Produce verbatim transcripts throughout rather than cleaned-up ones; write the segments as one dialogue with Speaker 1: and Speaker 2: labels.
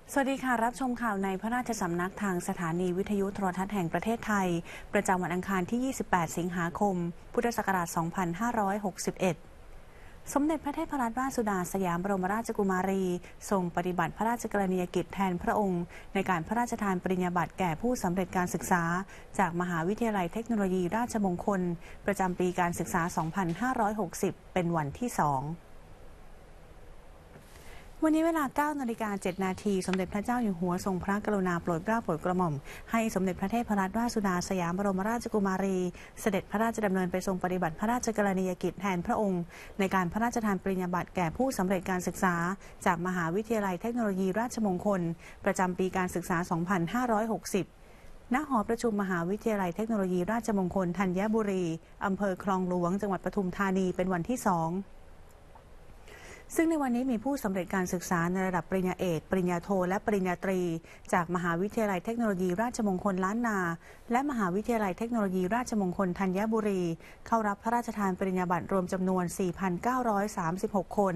Speaker 1: สวัสดีค่ะรับชมข่าวในพระราชสำนักทางสถานีวิทยุโทรทัศน์แห่งประเทศไทยประจำวันอังคารที่ ยี่สิบแปด สิงหาคม พุทธศักราช สองพันห้าร้อยหกสิบเอ็ด สมเด็จพระเทพรัตนราชสุดาสยามบรมราชกุมารีทรงปฏิบัติพระราชกรณียกิจแทนพระองค์ในการพระราชทานปริญญาบัตรแก่ผู้สำเร็จการศึกษาจากมหาวิทยาลัยเทคโนโลยีราชมงคลประจำปีการศึกษา สองพันห้าร้อยหกสิบ เป็นวันที่สองวันนี้เวลา เก้านาฬิกาเจ็ดนาทีสมเด็จพระเจ้าอยู่หัวทรงพระกรุณาโปรดเกล้าโปรดกระหม่อมให้สมเด็จพระเทพรัตนราชสุดาสยามบรมราชกุมารีเสด็จพระราชดำเนินไปทรงปฏิบัติพระราชกรณียกิจแทนพระองค์ในการพระราชทานปริญญาบัตรแก่ผู้สำเร็จการศึกษาจากมหาวิทยาลัยเทคโนโลยีราชมงคลประจำปีการศึกษา สองพันห้าร้อยหกสิบ ณ หอประชุมมหาวิทยาลัยเทคโนโลยีราชมงคลธัญบุรีอำเภอคลองหลวงจังหวัดปทุมธานีเป็นวันที่สองซึ่งในวันนี้มีผู้สำเร็จการศึกษาในระดับปริญญาเอกปริญญาโทและปริญญาตรีจากมหาวิทยาลัยเทคโนโลยีราชมงคลล้านนาและมหาวิทยาลัยเทคโนโลยีราชมงคลธัญบุรีเข้ารับพระราชทานปริญญาบัตรรวมจำนวน สี่พันเก้าร้อยสามสิบหก คน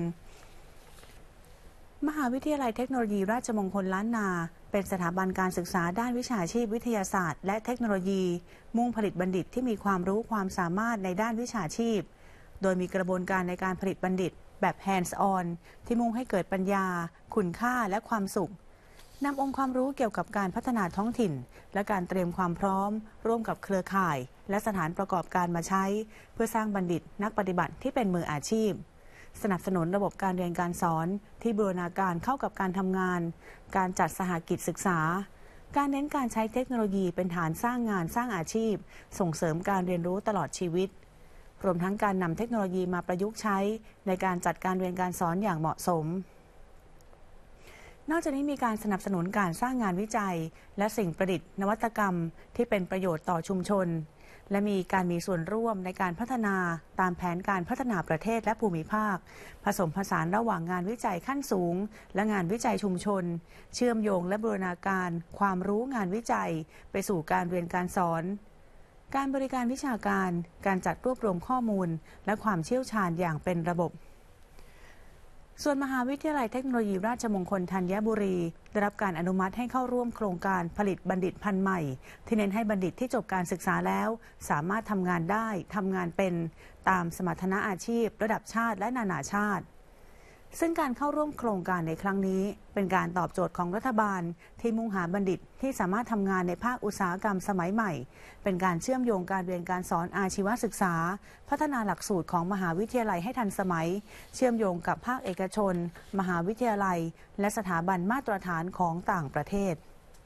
Speaker 1: มหาวิทยาลัยเทคโนโลยีราชมงคลล้านนาเป็นสถาบันการศึกษาด้านวิชาชีพวิทยาศาสตร์และเทคโนโลยีมุ่งผลิตบัณฑิตที่มีความรู้ความสามารถในด้านวิชาชีพโดยมีกระบวนการในการผลิตบัณฑิตแบบ hands on ที่มุ่งให้เกิดปัญญาคุณค่าและความสุขนำองค์ความรู้เกี่ยวกับการพัฒนาท้องถิ่นและการเตรียมความพร้อมร่วมกับเครือข่ายและสถานประกอบการมาใช้เพื่อสร้างบัณฑิตนักปฏิบัติที่เป็นมืออาชีพสนับสนุนระบบการเรียนการสอนที่บูรณาการเข้ากับการทำงานการจัดสหกิจศึกษาการเน้นการใช้เทคโนโลยีเป็นฐานสร้างงานสร้างอาชีพส่งเสริมการเรียนรู้ตลอดชีวิตรวมทั้งการนำเทคโนโลยีมาประยุกต์ใช้ในการจัดการเรียนการสอนอย่างเหมาะสมนอกจากนี้มีการสนับสนุนการสร้างงานวิจัยและสิ่งประดิษฐ์นวัตกรรมที่เป็นประโยชน์ต่อชุมชนและมีการมีส่วนร่วมในการพัฒนาตามแผนการพัฒนาประเทศและภูมิภาคผสมผสานระหว่างงานวิจัยขั้นสูงและงานวิจัยชุมชนเชื่อมโยงและบูรณาการความรู้งานวิจัยไปสู่การเรียนการสอนการบริการวิชาการการจัดรวบรวมข้อมูลและความเชี่ยวชาญอย่างเป็นระบบส่วนมหาวิทยาลัยเทคโนโลยีราชมงคลธัญบุรีได้รับการอนุมัติให้เข้าร่วมโครงการผลิตบัณฑิตพันธุ์ใหม่ที่เน้นให้บัณฑิตที่จบการศึกษาแล้วสามารถทำงานได้ทำงานเป็นตามสมรรถนะอาชีพระดับชาติและนานาชาติซึ่งการเข้าร่วมโครงการในครั้งนี้เป็นการตอบโจทย์ของรัฐบาลที่มุ่งหาบัณฑิตที่สามารถทำงานในภาคอุตสาหกรรมสมัยใหม่เป็นการเชื่อมโยงการเรียนการสอนอาชีวศึกษาพัฒนาหลักสูตรของมหาวิทยาลัยให้ทันสมัยเชื่อมโยงกับภาคเอกชนมหาวิทยาลัยและสถาบันมาตรฐานของต่างประเทศ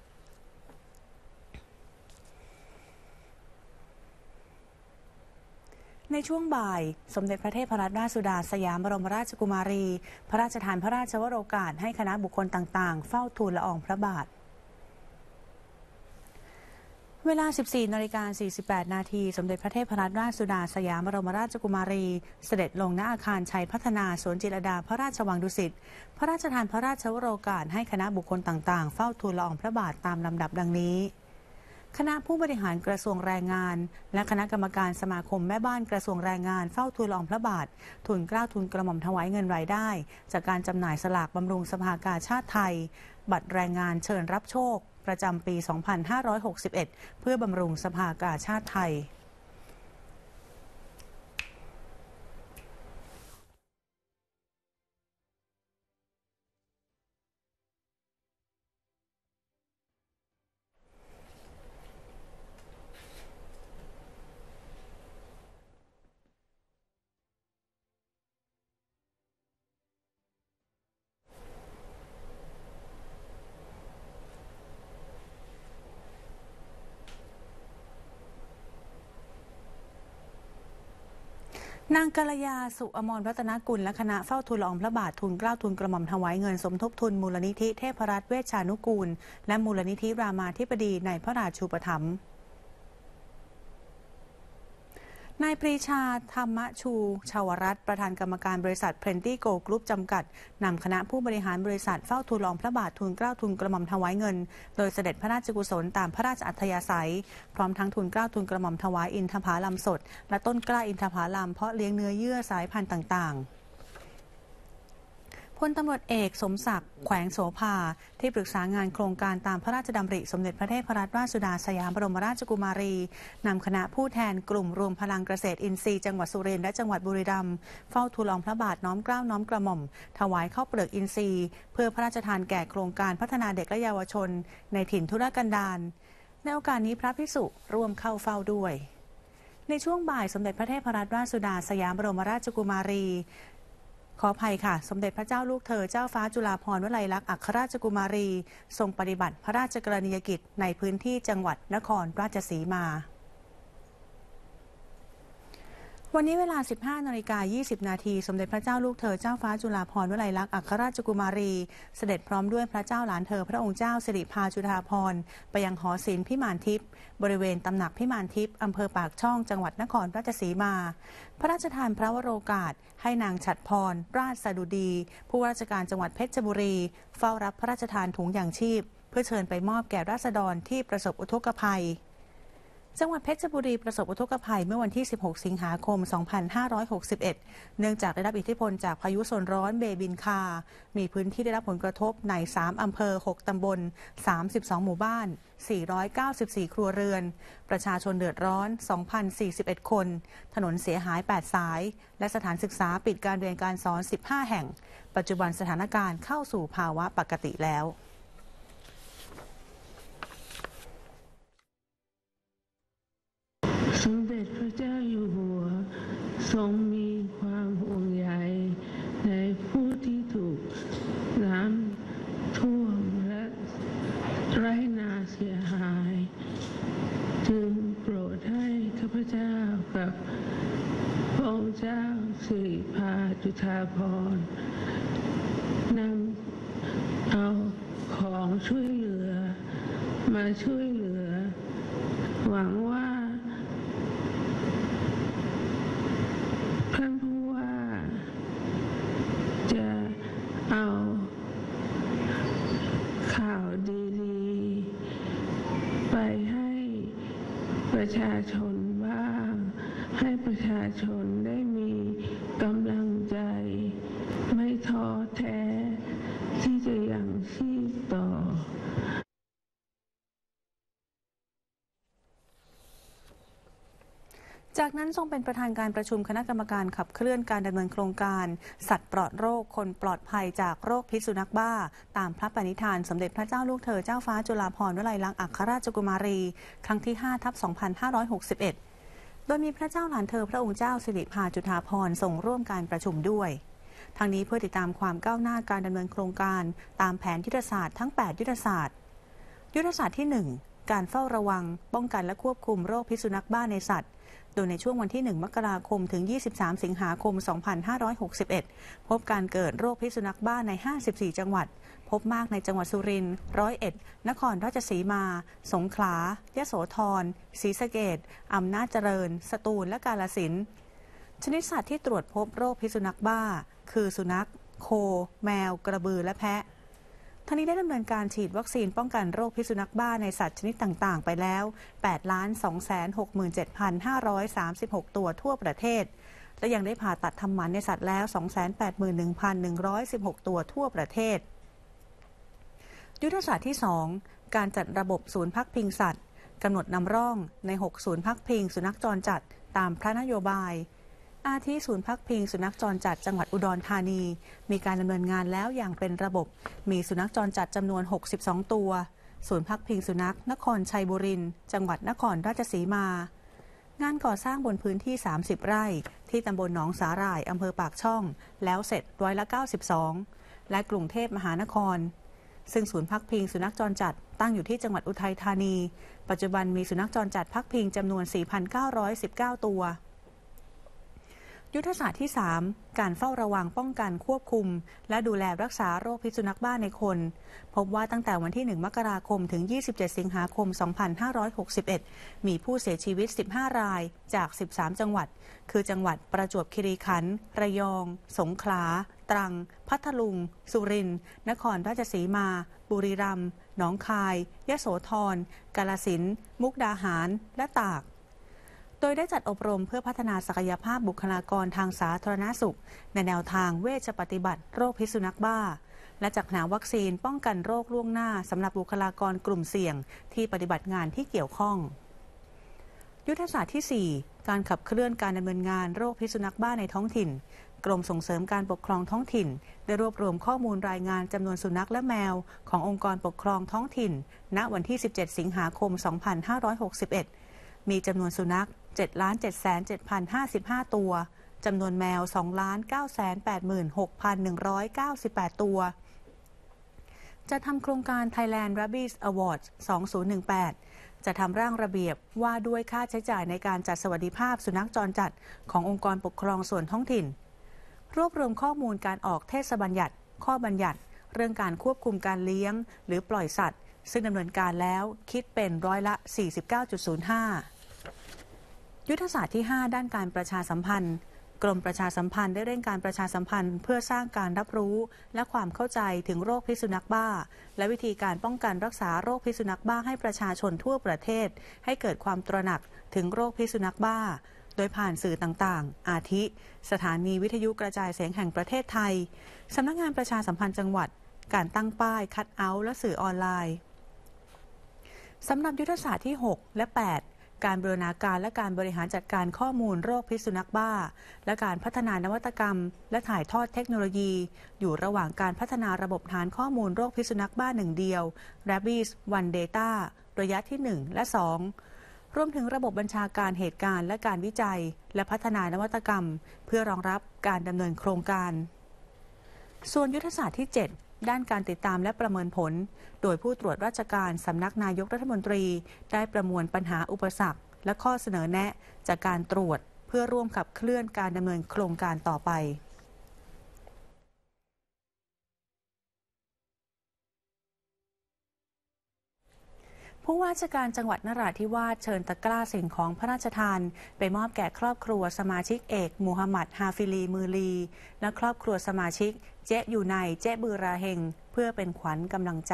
Speaker 1: ในช่วงบ่ายสมเด็จพระเทพรัตนราชสุดาสยามบรมราชกุมารีพระราชทานพระราชวโรกาสให้คณะบุคคลต่างๆเฝ้าทูลละอองพระบาทเวลา สิบสี่นาฬิกาสี่สิบแปดนาทีสมเด็จพระเทพรัตนราชสุดาสยามบรมราชกุมารีเสด็จลงณอาคารชัยพัฒนาสวนจิตรลดาพระราชวังดุสิตพระราชทานพระราชวโรกาสให้คณะบุคคลต่างๆเฝ้าทูลละอองพระบาทตามลำดับดังนี้คณะผู้บริหารกระทรวงแรงงานและคณะกรรมการสมาคมแม่บ้านกระทรวงแรงงานเฝ้าทูลละอองพระบาททูลเกล้าทูลกระหม่อมถวายเงินรายได้จากการจำหน่ายสลากบำรุงสภากาชาดไทยบัตรแรงงานเชิญรับโชคประจำปี สองพันห้าร้อยหกสิบเอ็ด เพื่อบำรุงสภากาชาดไทยนางกัลยาสุอมรรัตนกุลและคณะเฝ้าทูลละอองพระบาททูลเกล้าทูลกระหม่อมถวายเงินสมทบทุนมูลนิธิเทพรัตน์เวชชานุกูลและมูลนิธิรามาธิบดีในพระราชูปถัมภ์นายปรีชาธรรมชูชาวรัตน์ประธานกรรมการบริษัทเพรนตี้โกลกรุ๊ปจำกัดนำคณะผู้บริหารบริษัทเฝ้าทูลละอองพระบาททูลเกล้าทูลกระหม่อมถวายเงินโดยเสด็จพระราชกุศลตามพระราชอัธยาศัยพร้อมทั้งทูลเกล้าทูลกระหม่อมถวายอินทผลัมสดและต้นกล้าอินทผลัมเพาะเลี้ยงเนื้อเยื่อสายพันธุ์ต่างๆพลตำรวจเอกสมศักดิ์แขวงโสภาที่ปรึกษางานโครงการตามพระราชดำริสมเด็จพระเทพรัตนราชสุดาสยามบรมราชกุมารีนำคณะผู้แทนกลุ่มรวมพลังเกษตรอินทรีย์จังหวัดสุรินทร์และจังหวัดบุรีรัมย์เฝ้าทูลละอองพระบาทน้อมเกล้าน้อมกระหม่อมถวายข้าวเปลือกอินทรีย์เพื่อพระราชทานแก่โครงการพัฒนาเด็กและเยาวชนในถิ่นทุรกันดารในโอกาสนี้พระภิกษุร่วมเข้าเฝ้าด้วยในช่วงบ่ายสมเด็จพระเทพรัตนราชสุดาสยามบรมราชกุมารีขออภัยค่ะสมเด็จพระเจ้าลูกเธอเจ้าฟ้าจุฬาภรณ์วลัยลักษณ์อัครราชกุมารีทรงปฏิบัติพระราชกรณียกิจในพื้นที่จังหวัดนครราชสีมาวันนี้เวลา สิบห้านาฬิกายี่สิบนาทีสมเด็จพระเจ้าลูกเธอเจ้าฟ้าจุฬาภรณ์วลัยลักษณ์อัครราชกุมารีเสด็จพร้อมด้วยพระเจ้าหลานเธอพระองค์เจ้าสิริภาจุฑาภรณ์ไปยังหอศิลป์พิมานทิพย์บริเวณตำหนักพิมานทิพย์อำเภอปากช่องจังหวัดนครราชสีมาพระราชทานพระวโรกาสให้นางฉัตรพรราชสดุดีผู้ว่าราชการจังหวัดเพชรบุรีเฝ้ารับพระราชทานถุงยางชีพเพื่อเชิญไปมอบแก่ราษฎรที่ประสบอุทกภัยจังหวัดเพชรบุรีประสบอุทกภัยเมื่อวันที่สิบหกสิงหาคมสองพันห้าร้อยหกสิบเอ็ดเนื่องจากได้รับอิทธิพลจากพายุโซนร้อนเบบินคามีพื้นที่ได้รับผลกระทบในสามอำเภอหกตำบลสามสิบสองหมู่บ้านสี่ร้อยเก้าสิบสี่ครัวเรือนประชาชนเดือดร้อน สองพันสี่สิบเอ็ด คนถนนเสียหายแปดสายและสถานศึกษาปิดการเรียนการสอนสิบห้าแห่งปัจจุบันสถานการณ์เข้าสู่ภาวะปกติแล้ว
Speaker 2: สมเด็จพระเจ้าอยู่หัวทรงมีความห่วงใยในผู้ที่ถูกน้ำท่วมและไร่นาเสียหายจึงโปรดให้ข้าพเจ้ากับพระองค์เจ้าสิริภาจุฑาภรณ์นำเอาของช่วยเหลือมาช่วยเหลือหวังว่าท่านผู้ว่าจะเอาข่าวดีๆไปให้ประชาชนบ้างให้ประชาชนได้มีกำลังใจไม่ท้อแท้ที่จะยังชีพต่อ
Speaker 1: จากนั้นทรงเป็นประธานการประชุมคณะกรรมการขับเคลื่อนการดำเนินโครงการสัตว์ปลอดโรคคนปลอดภัยจากโรคพิษสุนัขบ้าตามพระปณิธานสมเด็จพระเจ้าลูกเธอเจ้าฟ้าจุฬาภรณ์วลัยลักษณ์อัครราชกุมารีครั้งที่ห้าทับสองพันห้าร้อยหกสิบเอ็ดโดยมีพระเจ้าหลานเธอพระองค์เจ้าสิริภาจุฑาภรณ์ทรงร่วมการประชุมด้วยทั้งนี้เพื่อติดตามความก้าวหน้าการดำเนินโครงการตามแผนยุทธศาสตร์ทั้งแปดยุทธศาสตร์ยุทธศาสตร์ที่หนึ่งการเฝ้าระวังป้องกันและควบคุมโรคพิษสุนัขบ้าในสัตว์โดยในช่วงวันที่หนึ่งมกราคมถึงยี่สิบสามสิงหาคมสองพันห้าร้อยหกสิบเอ็ดพบการเกิดโรคพิษสุนัขบ้าในห้าสิบสี่จังหวัดพบมากในจังหวัดสุรินทร์ร้อยเอ็ดนครราชสีมาสงขลายโสธรศรีสะเกษอำนาจเจริญสตูลและกาฬสินธุ์ชนิดสัตว์ที่ตรวจพบโรคพิษสุนัขบ้าคือสุนัขโคแมวกระบือและแพะทั้งนี้ได้ดำเนินการฉีดวัคซีนป้องกันโรคพิษสุนัขบ้าในสัตว์ชนิดต่างๆไปแล้ว แปดล้านสองแสนหกหมื่นเจ็ดพันห้าร้อยสามสิบหก ตัวทั่วประเทศและยังได้ผ่าตัดทำหมันในสัตว์แล้ว สองแสนแปดหมื่นหนึ่งพันหนึ่งร้อยสิบหก ตัวทั่วประเทศยุทธศาสตร์ที่สองการจัดระบบศูนย์พักพิงสัตว์กำหนดนำร่องในหกศูนย์พักพิงสุนัขจรจัดตามพระนโยบายอาทิศูนย์พักพิงสุนัขจรจัดจังหวัดอุดรธานีมีการดำเนินงานแล้วอย่างเป็นระบบมีสุนัขจรจัดจำนวนหกสิบสองตัวศูนย์พักพิงสุนัขนครชัยบุรีจังหวัดนครราชสีมางานก่อสร้างบนพื้นที่สามสิบไร่ที่ตำบลหนองสาหร่ายอำเภอปากช่องแล้วเสร็จร้อยละเก้าสิบสองและกรุงเทพมหานครซึ่งศูนย์พักพิงสุนัขจรจัดตั้งอยู่ที่จังหวัดอุทัยธานีปัจจุบันมีสุนัขจรจัดพักพิงจำนวน สี่พันเก้าร้อยสิบเก้า ตัวยุทธศาสตร์ที่สามการเฝ้าระวังป้องกันควบคุมและดูแลรักษาโรคพิษสุนัขบ้าในคนพบว่าตั้งแต่วันที่หนึ่งมกราคมถึงยี่สิบเจ็ดสิงหาคมสองพันห้าร้อยหกสิบเอ็ดมีผู้เสียชีวิตสิบห้ารายจากสิบสามจังหวัดคือจังหวัดประจวบคีรีขันธ์ระยองสงขลาตรังพัทลุงสุรินทร์นครราชสีมาบุรีรัมย์หนองคายยโสธรกาฬสินธุ์มุกดาหารและตากโดยได้จัดอบรมเพื่อพัฒนาศักยภาพบุคลากรทางสาธารณสุขในแนวทางเวชปฏิบัติโรคพิษสุนัขบ้าและจัดหาวัคซีนป้องกันโรคล่วงหน้าสำหรับบุคลากรกลุ่มเสี่ยงที่ปฏิบัติงานที่เกี่ยวข้องยุทธศาสตร์ที่ สี่ การขับเคลื่อนการดำเนินงานโรคพิษสุนัขบ้าในท้องถิ่นกรมส่งเสริมการปกครองท้องถิ่นได้รวบรวมข้อมูลรายงานจำนวนสุนัขและแมวขององค์กรปกครองท้องถิ่นณวันที่ สิบเจ็ด สิงหาคม สองพันห้าร้อยหกสิบเอ็ด มีจำนวนสุนัข เจ็ดล้านเจ็ดแสนเจ็ดพันห้าสิบห้า ตัวจำนวนแมว สองล้านเก้าแสนแปดหมื่นหกพันหนึ่งร้อยเก้าสิบแปด ตัวจะทำโครงการ Thailand Rabies Awards สองพันสิบแปดจะทำร่างระเบียบว่าด้วยค่าใช้จ่ายในการจัดสวัสดิภาพสุนัขจรจัดขององค์กรปกครองส่วนท้องถิ่นรวบรวมข้อมูลการออกเทศบัญญัติข้อบัญญัติเรื่องการควบคุมการเลี้ยงหรือปล่อยสัตว์ซึ่งดำเนินการแล้วคิดเป็นร้อยละ สี่สิบเก้าจุดศูนย์ห้า ยุทธศาสตร์ที่ ห้า ด้านการประชาสัมพันธ์กรมประชาสัมพันธ์ได้เร่งการประชาสัมพันธ์เพื่อสร้างการรับรู้และความเข้าใจถึงโรคพิษสุนัขบ้าและวิธีการป้องกันรักษาโรคพิษสุนัขบ้าให้ประชาชนทั่วประเทศให้เกิดความตระหนักถึงโรคพิษสุนัขบ้าโดยผ่านสื่อต่างๆอาทิสถานีวิทยุกระจายเสียงแห่งประเทศไทยสำนักงานประชาสัมพันธ์จังหวัดการตั้งป้ายคัทเอาท์และสื่อออนไลน์สำหรับยุทธศาสตร์ที่ หก และ แปดการบูรณาการและการบริหารจัดการข้อมูลโรคพิษสุนัขบ้าและการพัฒนานวัตกรรมและถ่ายทอดเทคโนโลยีอยู่ระหว่างการพัฒนาระบบฐานข้อมูลโรคพิษสุนัขบ้าหนึ่งเดียว Rabies One Data ระยะที่ หนึ่ง และ สองรวมถึงระบบบัญชาการเหตุการณ์และการวิจัยและพัฒนานวัตกรรมเพื่อรองรับการดำเนินโครงการส่วนยุทธศาสตร์ที่ เจ็ดด้านการติดตามและประเมินผลโดยผู้ตรวจราชการสำนักนายกรัฐมนตรีได้ประมวลปัญหาอุปสรรคและข้อเสนอแนะจากการตรวจเพื่อร่วมขับเคลื่อนการดำเนินโครงการต่อไปผู้ว่าราชการจังหวัดนราธิวาสเชิญตะกร้าสิ่งของพระราชทานไปมอบแก่ครอบครัวสมาชิกเอกมูฮัมหมัดฮาฟิลีมือลีและครอบครัวสมาชิกเจ๊อยู่ในเจ๊บือราเฮงเพื่อเป็นขวัญกำลังใจ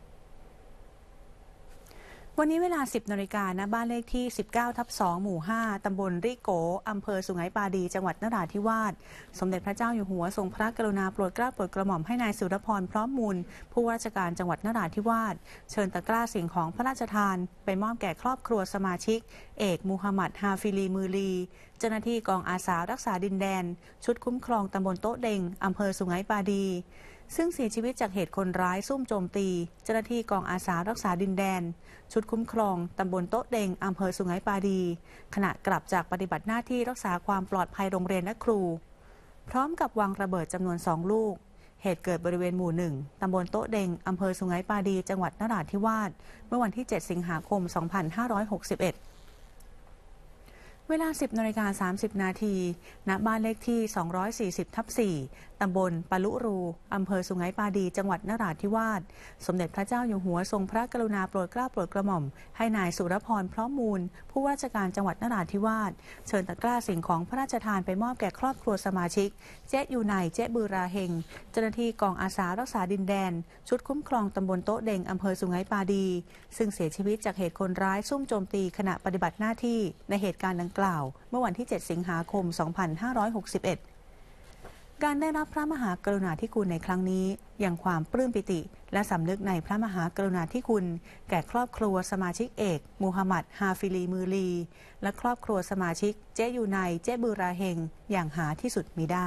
Speaker 1: วันนี้เวลา สิบนาฬิกาณบ้านเลขที่ สิบเก้าทับสอง หมู่ ห้า ตำบลริโกอำเภอสุไหงปาดีจังหวัดนราธิวาสสมเด็จพระเจ้าอยู่หัวทรงพระกรุณาโปรดเกล้าโปรดกระหม่อมให้นายสุรพรพร้อมมูลผู้ว่าราชการจังหวัดนราธิวาสเชิญตะกร้าสิ่งของพระราชทานไปมอบแก่ครอบครัวสมาชิกเอกมูฮัมหมัดฮาฟิลีมือลีเจ้าหน้าที่กองอาสารักษาดินแดนชุดคุ้มครองตำบลโต๊ะเด็งอำเภอสุไหงปาดีซึ่งเสียชีวิตจากเหตุคนร้ายซุ่มโจมตีเจ้าหน้าที่กองอาสารักษาดินแดนชุดคุ้มครองตำบลโต๊ะเด็งอำเภอสุไหงปาดีขณะกลับจากปฏิบัติหน้าที่รักษาความปลอดภัยโรงเรียนและครูพร้อมกับวางระเบิดจำนวนสองลูกเหตุเกิดบริเวณหมู่หนึ่งตำบลโต๊ะเด็งอำเภอสุไหงปาดีจังหวัดนราธิวาสเมื่อวันที่เจ็ดสิงหาคมสองพันห้าร้อยหกสิบเอ็ดเวลา สิบนาฬิกาสามสิบนาทีณบ้านเลขที่ สองร้อยสี่สิบทับสี่ ตำบลปะลุรูอำเภอสุไหงปาดีจังหวัดนราธิวาสสมเด็จพระเจ้าอยู่หัวทรงพระกรุณาโปรดเกล้าโปรดกระหม่อมให้นายสุรพรพร้อมมูลผู้ว่าราชการจังหวัดนราธิวาสเชิญตะกร้าสิ่งของพระราชทานไปมอบแก่ครอบครัวสมาชิกเจ๊อยู่ในเจ๊บือราเฮงเจ้าหน้าที่กองอาสารักษาดินแดนชุดคุ้มครองตำบลโต๊ะเด็งอำเภอสุไหงปาดีซึ่งเสียชีวิตจากเหตุคนร้ายซุ่มโจมตีขณะปฏิบัติหน้าที่ในเหตุการณ์ดังกล่าวเมื่อวันที่เจ็ดสิงหาคมสองพันห้าร้อยหกสิบเอ็ดการได้รับพระมหากรุณาธิคุณในครั้งนี้ยังความปลื้มปิติและสำนึกในพระมหากรุณาธิคุณแก่ครอบครัวสมาชิกเอกมูฮัมหมัดฮาฟิลีมือลีและครอบครัวสมาชิกเจ๊อยู่ในเจ๊บือราเฮงอย่างหาที่สุดมิได้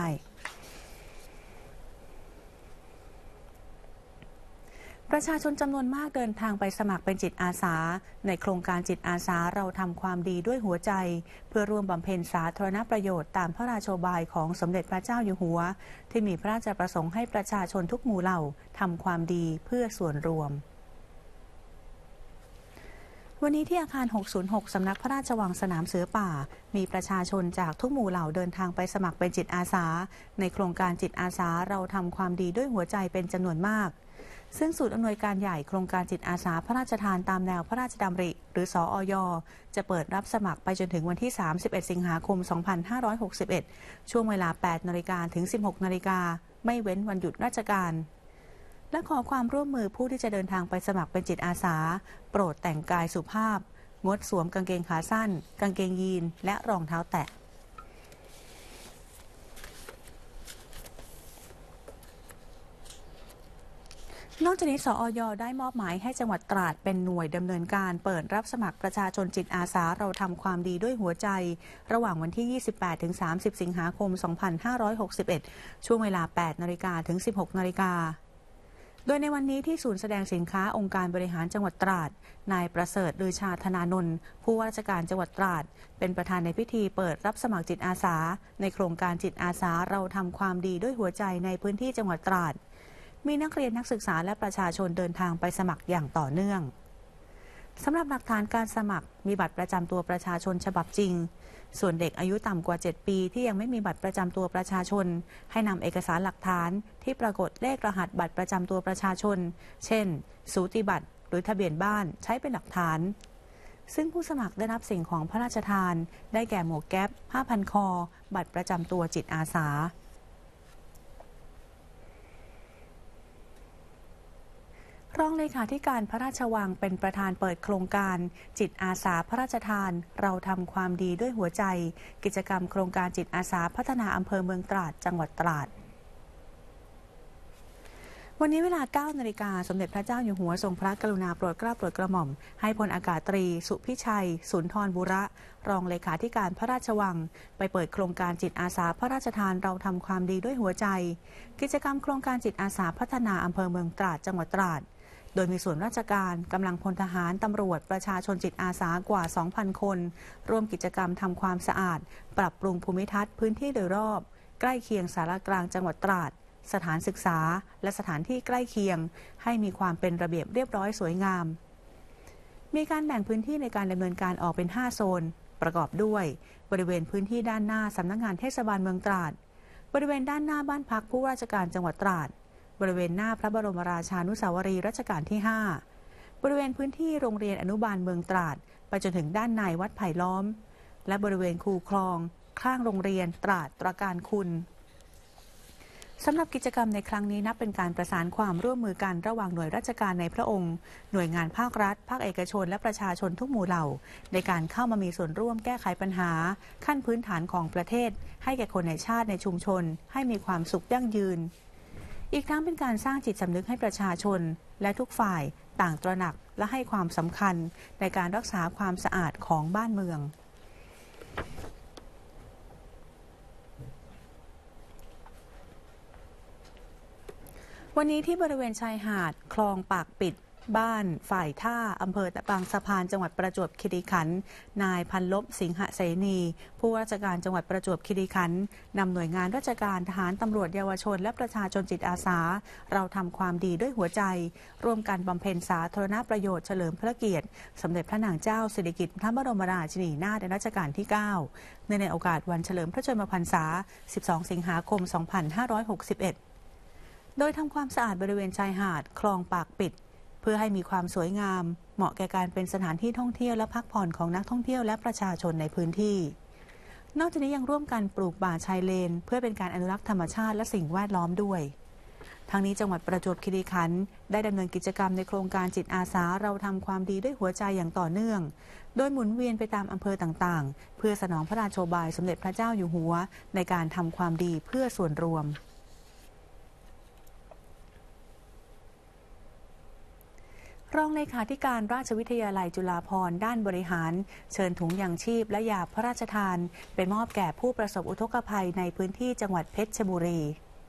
Speaker 1: ประชาชนจำนวนมากเดินทางไปสมัครเป็นจิตอาสาในโครงการจิตอาสาเราทำความดีด้วยหัวใจเพื่อร่วมบำเพ็ญสาธารณประโยชน์ตามพระราโชบายของสมเด็จพระเจ้าอยู่หัวที่มีพระราชประสงค์ให้ประชาชนทุกหมู่เหล่าทำความดีเพื่อส่วนรวมวันนี้ที่อาคารหกศูนย์หกสำนักพระราชวังสนามเสือป่ามีประชาชนจากทุกหมู่เหล่าเดินทางไปสมัครเป็นจิตอาสาในโครงการจิตอาสาเราทำความดีด้วยหัวใจเป็นจำนวนมากซึ่งศูนย์อำนวยการใหญ่โครงการจิตอาสาพระราชทานตามแนวพระราชดำริหรือสอย.จะเปิดรับสมัครไปจนถึงวันที่สามสิบเอ็ดสิงหาคมสองพันห้าร้อยหกสิบเอ็ดช่วงเวลา แปดนาฬิกา ถึง สิบหกนาฬิกาไม่เว้นวันหยุดราชการและขอความร่วมมือผู้ที่จะเดินทางไปสมัครเป็นจิตอาสาโปรดแต่งกายสุภาพงดสวมกางเกงขาสั้นกางเกงยีนและรองเท้าแตะนอกจากนี้สอย.ได้มอบหมายให้จังหวัดตราดเป็นหน่วยดำเนินการเปิดรับสมัครประชาชนจิตอาสาเราทำความดีด้วยหัวใจระหว่างวันที่ ยี่สิบแปดถึงสามสิบ สิงหาคม สองพันห้าร้อยหกสิบเอ็ด ช่วงเวลา แปดนาฬิกา ถึง สิบหกนาฬิกา โดยในวันนี้ที่ศูนย์แสดงสินค้าองค์การบริหารจังหวัดตราดนายประเสริฐลือชาธนานนท์ผู้ว่าราชการจังหวัดตราดเป็นประธานในพิธีเปิดรับสมัครจิตอาสาในโครงการจิตอาสาเราทำความดีด้วยหัวใจในพื้นที่จังหวัดตราดมีนักเรียนนักศึกษาและประชาชนเดินทางไปสมัครอย่างต่อเนื่องสำหรับหลักฐานการสมัครมีบัตรประจำตัวประชาชนฉบับจริงส่วนเด็กอายุต่ำกว่าเจ็ดปีที่ยังไม่มีบัตรประจำตัวประชาชนให้นำเอกสารหลักฐานที่ปรากฏเลขรหัสบัตรประจำตัวประชาชนเช่นสูติบัตรหรือทะเบียนบ้านใช้เป็นหลักฐานซึ่งผู้สมัครได้รับสิ่งของพระราชทานได้แก่หมวกแก๊ปผ้าพันคอบัตรประจำตัวจิตอาสารองเลขาธิการพระราชวังเป็นประธานเปิดโครงการจิตอาสาพระราชทานเราทำความดีด้วยหัวใจกิจกรรมโครงการจิตอาสาพัฒนาอำเภอเมืองตราดจังหวัดตราดวันนี้เวลา เก้านาฬิกา สมเด็จพระเจ้าอยู่หัวทรงพระกรุณาโปรดเกล้าโปรดกระหม่อมให้พลอากาศตรีสุพิชัยสุนทรบุระรองเลขาธิการพระราชวังไปเปิดโครงการจิตอาสาพระราชทานเราทำความดีด้วยหัวใจกิจกรรมโครงการจิตอาสาพัฒนาอำเภอเมืองตราดจังหวัดตราดโดยมีส่วนราชการกำลังพลทหารตำรวจประชาชนจิตอาสากว่า สองพัน คนร่วมกิจกรรมทำความสะอาดปรับปรุงภูมิทัศน์พื้นที่โดยรอบใกล้เคียงสารกลางจังหวัดตราดสถานศึกษาและสถานที่ใกล้เคียงให้มีความเป็นระเบียบเรียบร้อยสวยงามมีการแบ่งพื้นที่ในการดำเนินการออกเป็นห้าโซนประกอบด้วยบริเวณพื้นที่ด้านหน้าสำนักงานเทศบาลเมืองตราดบริเวณด้านหน้าบ้านพักผู้ว่าราชการจังหวัดตราดบริเวณหน้าพระบรมราชานุสาวรีย์รัชกาลที่ห้าบริเวณพื้นที่โรงเรียนอนุบาลเมืองตราดไปจนถึงด้านในวัดไผ่ล้อมและบริเวณคูคลองข้างโรงเรียนตราดตราการคุณสำหรับกิจกรรมในครั้งนี้นับเป็นการประสานความร่วมมือกันระหว่างหน่วยราชการในพระองค์หน่วยงานภาครัฐภาคเอกชนและประชาชนทุกหมู่เหล่าในการเข้ามามีส่วนร่วมแก้ไขปัญหาขั้นพื้นฐานของประเทศให้แก่คนในชาติในชุมชนให้มีความสุขยั่งยืนอีกทั้งเป็นการสร้างจิตสำนึกให้ประชาชนและทุกฝ่ายต่างตระหนักและให้ความสำคัญในการรักษาความสะอาดของบ้านเมืองวันนี้ที่บริเวณชายหาดคลองปากปิดบ้านฝ่ายท่าอำเภอตะบางสะพานจังหวัดประจวบคีรีขันธ์นายพันลบสิงหเสนีผู้ว่าราชการจังหวัดประจวบคีรีขันธ์นำหน่วยงานราชการทหารตำรวจเยาวชนและประชาชนจิตอาสาเราทำความดีด้วยหัวใจร่วมกันบำเพ็ญสาธารณประโยชน์เฉลิมพระเกียรติสมเด็จพระนางเจ้าสิริกิติ์พระบรมราชินีนาถในรัชกาลที่เก้าเนื่องในโอกาสวันเฉลิมพระชนมพรรษาสิบสองสิงหาคมสองพันห้าร้อยหกสิบเอ็ดโดยทำความสะอาดบริเวณชายหาดคลองปากปิดเพื่อให้มีความสวยงามเหมาะแก่การเป็นสถานที่ท่องเที่ยวและพักผ่อนของนักท่องเที่ยวและประชาชนในพื้นที่นอกจากนี้ยังร่วมกันปลูกป่าชายเลนเพื่อเป็นการอนุรักษ์ธรรมชาติและสิ่งแวดล้อมด้วยทั้งนี้จังหวัดประจวบคีรีขันธ์ได้ดำเนินกิจกรรมในโครงการจิตอาสาเราทำความดีด้วยหัวใจอย่างต่อเนื่องโดยหมุนเวียนไปตามอำเภอต่างๆเพื่อสนองพระราโชบายสมเด็จพระเจ้าอยู่หัวในการทำความดีเพื่อส่วนรวมรองเลขาธิการราชวิทยาลัยจุฬาภรณ์ด้านบริหารเชิญถุงยังชีพและยาพระราชทานไปมอบแก่ผู้ประสบอุทกภัยในพื้นที่จังหวัดเพชรบุรี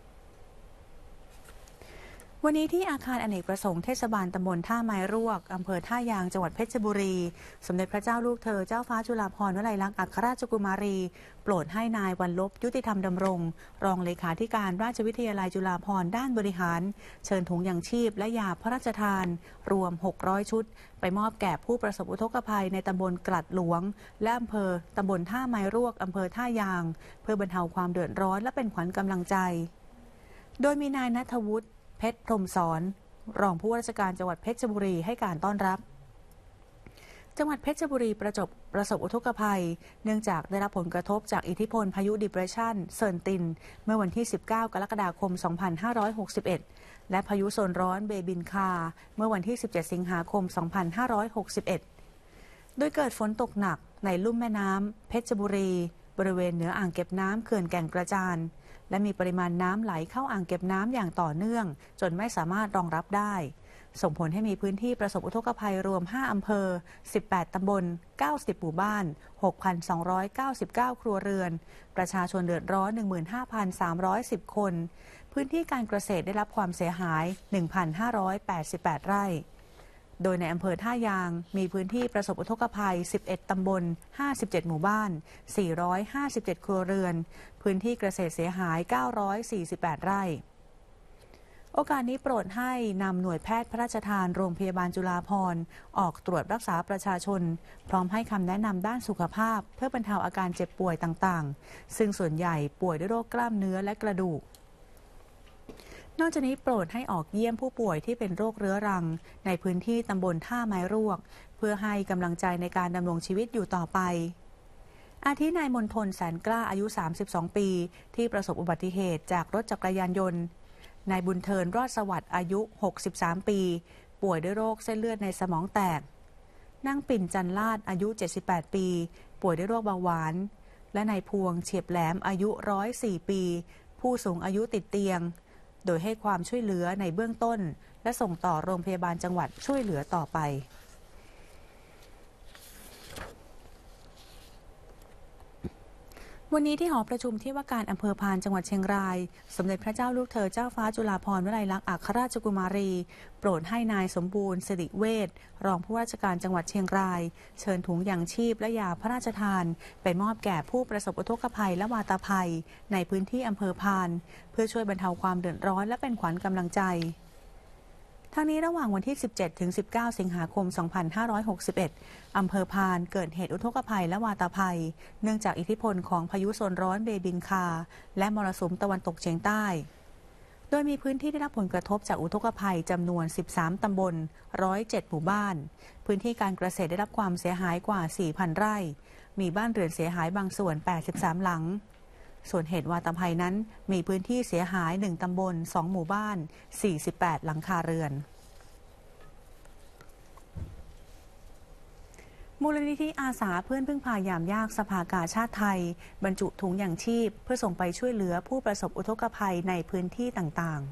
Speaker 1: วันนี้ที่อาคารอเนกประสงค์เทศบาลตำบลท่าไม้รวกอำเภอท่ายางจังหวัดเพชรบุรีสมเด็จพระเจ้าลูกเธอเจ้าฟ้าจุฬาภรณ์วลัยลักษณ์อัครราชกุมารีโปรดให้นายวันลบยุติธรรมดำรงรองเลขาธิการราชวิทยาลัยจุฬาภรณ์ด้านบริหารเชิญถุงยังชีพและยาพระราชทานรวมหกร้อยชุดไปมอบแก่ผู้ประสบอุทกภัยในตำบลกลัดหลวงและอำเภอตำบลท่าไม้รวกอำเภอท่ายางเพื่อบรรเทาความเดือดร้อนและเป็นขวัญกำลังใจโดยมีนายณัฐวุฒิเพชรพรหมสอนรองผู้ว่าราชการจังหวัดเพชรบุรีให้การต้อนรับจังหวัดเพชรบุรีประจบประสบอุทกภัยเนื่องจากได้รับผลกระทบจากอิทธิพลพายุดิเปรสชันเซินตินเมื่อวันที่สิบเก้ากรกฎาคมสองพันห้าร้อยหกสิบเอ็ดและพายุโซนร้อนเบบินคาเมื่อวันที่สิบเจ็ดสิงหาคมสองพันห้าร้อยหกสิบเอ็ดโดยเกิดฝนตกหนักในลุ่มแม่น้ำเพชรบุรีบริเวณเหนืออ่างเก็บน้ำเขื่อนแก่งกระจานและมีปริมาณน้ำไหลเข้าอ่างเก็บน้ำอย่างต่อเนื่องจนไม่สามารถรองรับได้ส่งผลให้มีพื้นที่ประสบอุทกภัยรวมห้าอำเภอสิบแปดตำบลเก้าสิบหมู่บ้าน หกพันสองร้อยเก้าสิบเก้า ครัวเรือนประชาชนเดือดร้อน หนึ่งหมื่นห้าพันสามร้อยสิบ คนพื้นที่การเกษตรได้รับความเสียหาย หนึ่งพันห้าร้อยแปดสิบแปด ไร่โดยในอำเภอท่ายางมีพื้นที่ประสบอุทกภัยสิบเอ็ดตำบลห้าสิบเจ็ดหมู่บ้านสี่ร้อยห้าสิบเจ็ดครัวเรือนพื้นที่เกษตรเสียหายเก้าร้อยสี่สิบแปด ไร่โอกาสนี้โปรดให้นำหน่วยแพทย์พระราชทานโรงพยาบาลจุฬาภรณ์ออกตรวจรักษาประชาชนพร้อมให้คำแนะนำด้านสุขภาพเพื่อบรรเทาอาการเจ็บป่วยต่างๆซึ่งส่วนใหญ่ป่วยด้วยโรคกล้ามเนื้อและกระดูกนอกจากนี้โปรดให้ออกเยี่ยมผู้ป่วยที่เป็นโรคเรื้อรังในพื้นที่ตำบลท่าไม้รวกเพื่อให้กำลังใจในการดำรงชีวิตอยู่ต่อไปอาทินายมณฑลแสนกล้าอายุสามสิบสองปีที่ประสบอุบัติเหตุจากรถจักรยานยนต์นายบุญเทินรอดสวัสดิ์อายุหกสิบสามปีป่วยด้วยโรคเส้นเลือดในสมองแตกนางปิ่นจันลาดอายุเจ็ดสิบแปดปีป่วยด้วยโรคเบาหวานและนายพวงเฉียบแหลมอายุหนึ่งร้อยสี่ปีผู้สูงอายุติดเตียงโดยให้ความช่วยเหลือในเบื้องต้นและส่งต่อโรงพยาบาลจังหวัดช่วยเหลือต่อไปวันนี้ที่หอประชุมที่ว่าการอำเภอพานจังหวัดเชียงรายสมเด็จพระเจ้าลูกเธอเจ้าฟ้าจุฬาภรณ์วลัยลักษณ์อัครราชกุมารีโปรดให้นายสมบูรณ์สิริเวชรองผู้ว่าราชการจังหวัดเชียงรายเชิญถุงยางชีพและยาพระราชทานไปมอบแก่ผู้ประสบอุทกภัยและวาตภัยในพื้นที่อำเภอพานเพื่อช่วยบรรเทาความเดือดร้อนและเป็นขวัญกำลังใจทั้งนี้ระหว่างวันที่ สิบเจ็ดถึงสิบเก้า สิงหาคม สองพันห้าร้อยหกสิบเอ็ด อำเภอพานเกิดเหตุอุทกภัยและวาตภัยเนื่องจากอิทธิพลของพายุโซนร้อนเบบินคาและมรสุมตะวันตกเฉียงใต้โดยมีพื้นที่ได้รับผลกระทบจากอุทกภัยจำนวนสิบสามตำบลหนึ่งร้อยเจ็ดหมู่บ้านพื้นที่การเกษตรได้รับความเสียหายกว่า สี่พัน ไร่มีบ้านเรือนเสียหายบางส่วนแปดสิบสามหลังส่วนเหตุวาตภัยนั้นมีพื้นที่เสียหายหนึ่งตำบลสองหมู่บ้านสี่สิบแปดหลังคาเรือนมูลนิธิอาสาเพื่อนพึ่งพายามยากสภากาชาติไทยบรรจุถุงยางชีพเพื่อส่งไปช่วยเหลือผู้ประสบอุทกภัยในพื้นที่ต่าง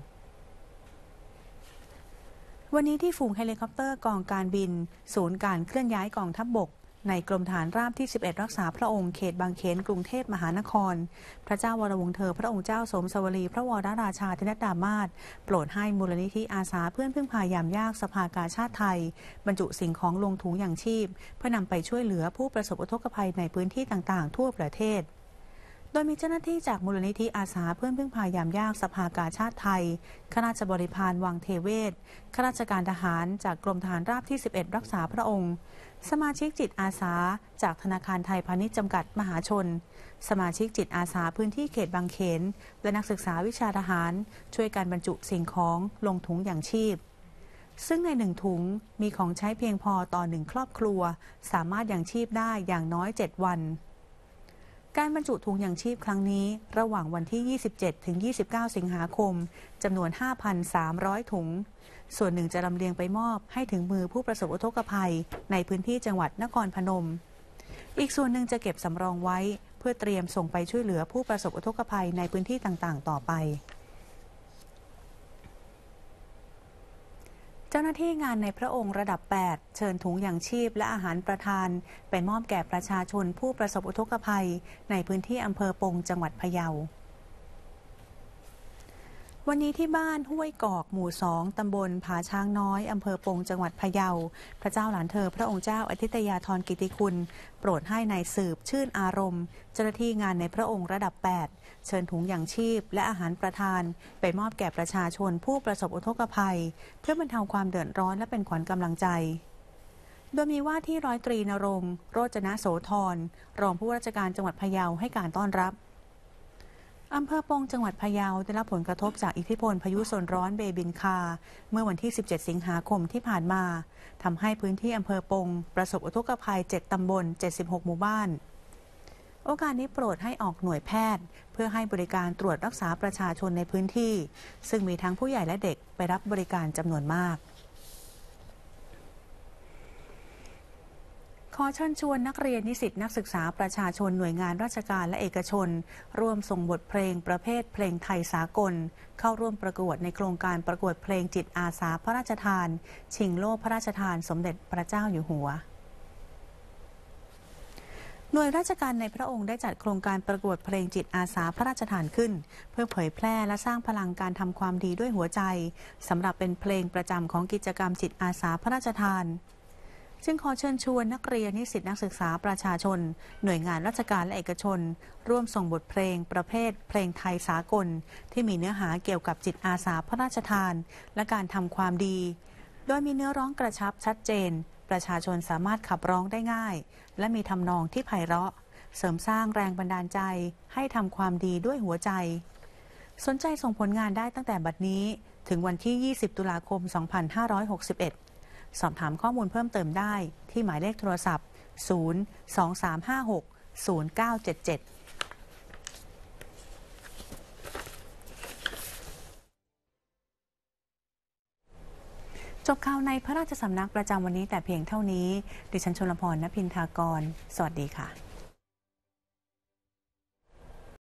Speaker 1: ๆวันนี้ที่ฝูงเฮลิคอปเตอร์กองการบินศูนย์การเคลื่อนย้ายกองทัพบกในกรมฐานราบที่สิบเอ็ดรักษาพระองค์เขตบางเขนกรุงเทพมหานครพระเจ้าวรวงศ์เธอพระองค์เจ้าสมสวรีพระวรราชาธินดามาศโปรดให้มูลนิธิอาสาเพื่อนพึ่งพายามยากสภากาชาติไทยบรรจุสิ่งของลงถุงยางชีพเพื่อนำไปช่วยเหลือผู้ประสบอุทกภัยในพื้นที่ต่างๆทั่วประเทศโดยมีเจ้าหน้าที่จากมูลนิธิอาสาเพื่อนพึ่งพายามยากสภากาชาติไทยข้าราชบริพารวังเทเวศข้าราชการทหารจากกรมทหารราบที่สิบเอ็ดรักษาพระองค์สมาชิกจิตอาสาจากธนาคารไทยพาณิชย์จำกัดมหาชนสมาชิกจิตอาสาพื้นที่เขตบางเขนและนักศึกษาวิชาทหารช่วยการบรรจุสิ่งของลงถุงยางชีพซึ่งในหนึ่งถุงมีของใช้เพียงพอต่อหนึ่งครอบครัวสามารถยางชีพได้อย่างน้อยเจ็ดวันการบรรจุถุงยางชีพครั้งนี้ระหว่างวันที่ ยี่สิบเจ็ดถึงยี่สิบเก้า สิงหาคมจำนวน ห้าพันสามร้อย ถุงส่วนหนึ่งจะลำเลียงไปมอบให้ถึงมือผู้ประสบอุทกภัยในพื้นที่จังหวัดนครพนมอีกส่วนหนึ่งจะเก็บสำรองไว้เพื่อเตรียมส่งไปช่วยเหลือผู้ประสบอุทกภัยในพื้นที่ต่างๆต่อไปเจ้าหน้าที่งานในพระองค์ระดับแปดเชิญถุงยางชีพและอาหารประทานไปมอบแก่ประชาชนผู้ประสบอุทกภัยในพื้นที่อำเภอปงจังหวัดพะเยาวันนี้ที่บ้านห้วยกอกหมู่สองตำบลผาช้างน้อยอำเภอปงจังหวัดพะเยาพระเจ้าหลานเธอพระองค์เจ้าอธิตยาธรกิติคุณโปรดให้นายสืบชื่นอารมณ์เจ้าหน้าที่งานในพระองค์ระดับแปดเชิญถุงยางชีพและอาหารประทานไปมอบแก่ประชาชนผู้ประสบอุทกภัยเพื่อบรรเทาความเดือดร้อนและเป็นขวัญกำลังใจโดยมีว่าที่ร้อยตรีณรงค์โรจนโสธรรองผู้ว่าราชการจังหวัดพะเยาให้การต้อนรับอำเภอปงจังหวัดพะเยาได้รับผลกระทบจากอิทธิพลพายุโซนร้อนเบบินคาเมื่อวันที่สิบเจ็ดสิงหาคมที่ผ่านมาทำให้พื้นที่อำเภอปงประสบอุทกภัยเจ็ดตำบลเจ็ดสิบหกหมู่บ้านโอกาสนี้โปรดให้ออกหน่วยแพทย์เพื่อให้บริการตรวจรักษาประชาชนในพื้นที่ซึ่งมีทั้งผู้ใหญ่และเด็กไปรับบริการจำนวนมากขอเชิญชวนนักเรียนนิสิตนักศึกษาประชาชนหน่วยงานราชการและเอกชนร่วมส่งบทเพลงประเภทเพลงไทยสากลเข้าร่วมประกวดในโครงการประกวดเพลงจิตอาสาพระราชทานชิงโล่พระราชทานสมเด็จพระเจ้าอยู่หัวหน่วยราชการในพระองค์ได้จัดโครงการประกวดเพลงจิตอาสาพระราชทานขึ้นเพื่อเผยแพร่และสร้างพลังการทำความดีด้วยหัวใจสำหรับเป็นเพลงประจำของกิจกรรมจิตอาสาพระราชทานจึงขอเชิญชวนนักเรียนนิสิตนักศึกษาประชาชนหน่วยงานราชการและเอกชนร่วมส่งบทเพลงประเภทเพลงไทยสากลที่มีเนื้อหาเกี่ยวกับจิตอาสาพระราชทานและการทำความดีโดยมีเนื้อร้องกระชับชัดเจนประชาชนสามารถขับร้องได้ง่ายและมีทำนองที่ไพเราะเสริมสร้างแรงบันดาลใจให้ทำความดีด้วยหัวใจสนใจส่งผลงานได้ตั้งแต่บัดนี้ถึงวันที่ยี่สิบตุลาคมสองพันห้าร้อยหกสิบเอ็ดสอบถามข้อมูลเพิ่มเติมได้ที่หมายเลขโทรศัพท์ศูนย์ สอง สาม ห้า หก ศูนย์ เก้า เจ็ด เจ็ดจบข่าวในพระราชสำนักประจำวันนี้แต่เพียงเท่านี้ดิฉันชลพร ณ พินทากรสวัสดีค่ะ